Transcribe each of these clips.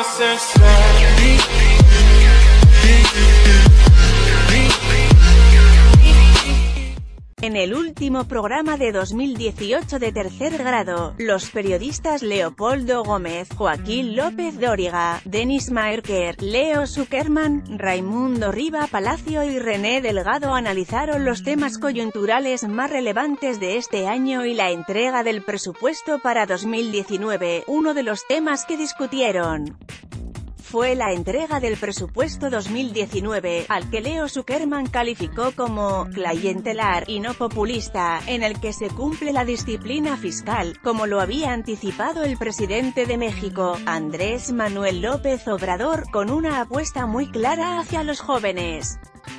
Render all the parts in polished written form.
En el último programa de 2018 de Tercer Grado, los periodistas Leopoldo Gómez, Joaquín López Dóriga, Denis Maerker, Leo Zuckerman, Raimundo Riva Palacio y René Delgado analizaron los temas coyunturales más relevantes de este año y la entrega del presupuesto para 2019. Uno de los temas que discutieron fue la entrega del presupuesto 2019, al que Leo Zuckerman calificó como clientelar y no populista, en el que se cumple la disciplina fiscal, como lo había anticipado el presidente de México, Andrés Manuel López Obrador, con una apuesta muy clara hacia los jóvenes.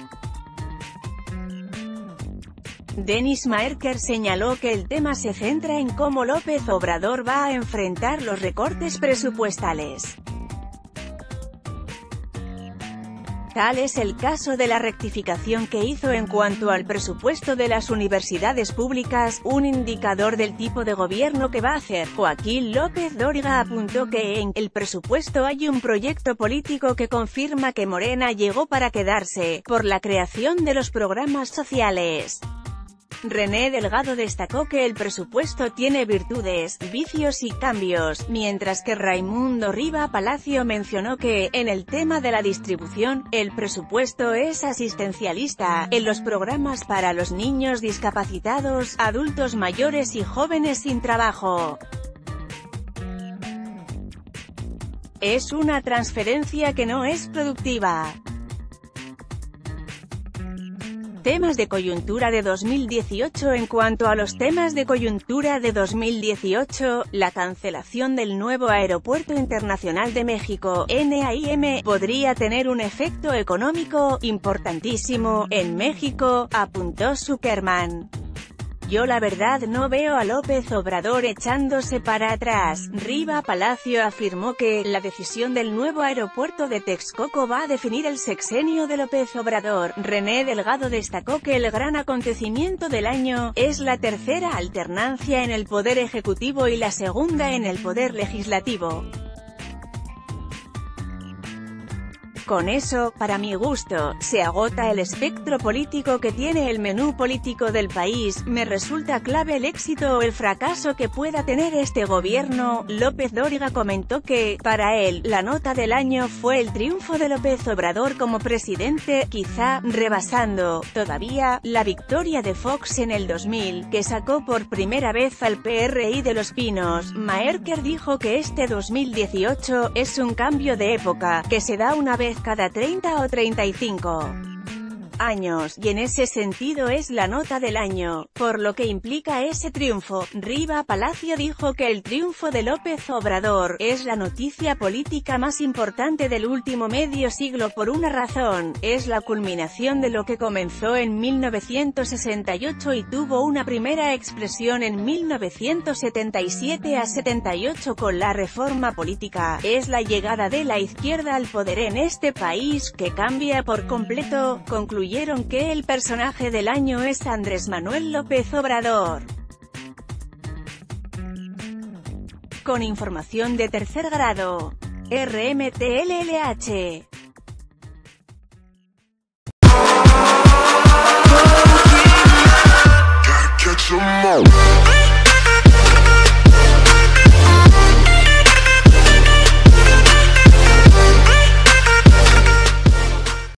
Denis Maerker señaló que el tema se centra en cómo López Obrador va a enfrentar los recortes presupuestales. Tal es el caso de la rectificación que hizo en cuanto al presupuesto de las universidades públicas, un indicador del tipo de gobierno que va a hacer. Joaquín López Dóriga apuntó que en el presupuesto hay un proyecto político que confirma que Morena llegó para quedarse, por la creación de los programas sociales. René Delgado destacó que el presupuesto tiene virtudes, vicios y cambios, mientras que Raimundo Riva Palacio mencionó que, en el tema de la distribución, el presupuesto es asistencialista, en los programas para los niños discapacitados, adultos mayores y jóvenes sin trabajo. Es una transferencia que no es productiva. Temas de coyuntura de 2018. En cuanto a los temas de coyuntura de 2018, la cancelación del nuevo Aeropuerto Internacional de México, NAIM, podría tener un efecto económico importantísimo en México, apuntó Zuckerman. Yo la verdad no veo a López Obrador echándose para atrás. Riva Palacio afirmó que la decisión del nuevo aeropuerto de Texcoco va a definir el sexenio de López Obrador. René Delgado destacó que el gran acontecimiento del año es la tercera alternancia en el poder ejecutivo y la segunda en el poder legislativo. Con eso, para mi gusto, se agota el espectro político que tiene el menú político del país. Me resulta clave el éxito o el fracaso que pueda tener este gobierno. López Dóriga comentó que, para él, la nota del año fue el triunfo de López Obrador como presidente, quizá rebasando, todavía, la victoria de Fox en el 2000, que sacó por primera vez al PRI de Los Pinos. Maerker dijo que este 2018 es un cambio de época, que se da una vez cada 30 o 35 años, y en ese sentido es la nota del año, por lo que implica ese triunfo. Riva Palacio dijo que el triunfo de López Obrador es la noticia política más importante del último medio siglo por una razón: es la culminación de lo que comenzó en 1968 y tuvo una primera expresión en 1977 a 78 con la reforma política. Es la llegada de la izquierda al poder en este país que cambia por completo. Concluyó que el personaje del año es Andrés Manuel López Obrador. Con información de Tercer Grado, RMTLLH.